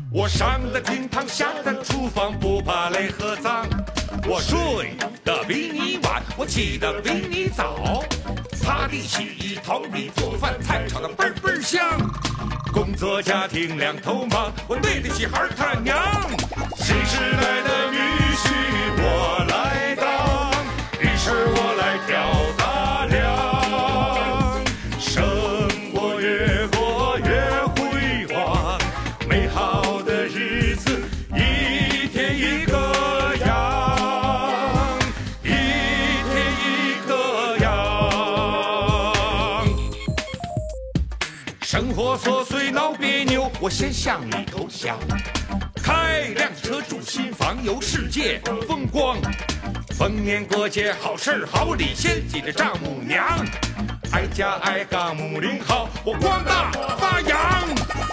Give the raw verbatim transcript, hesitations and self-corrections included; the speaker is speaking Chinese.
我上得厅堂，下得厨房，不怕累和脏。我睡得比你晚，我起得比你早。擦地、洗衣、拖地、做饭，菜炒得倍儿倍儿香。工作家庭两头忙，我对得起孩儿他娘。新时代的女婿我来当，一事我来挑大梁。生活越过越辉煌，美好的日子一天一个样，一天一个样。生活琐碎闹别扭，我先向你投降。开辆车住新房，游世界风光。逢年过节好事好礼，先记着丈母娘。爱家爱岗睦邻好，我光大发扬。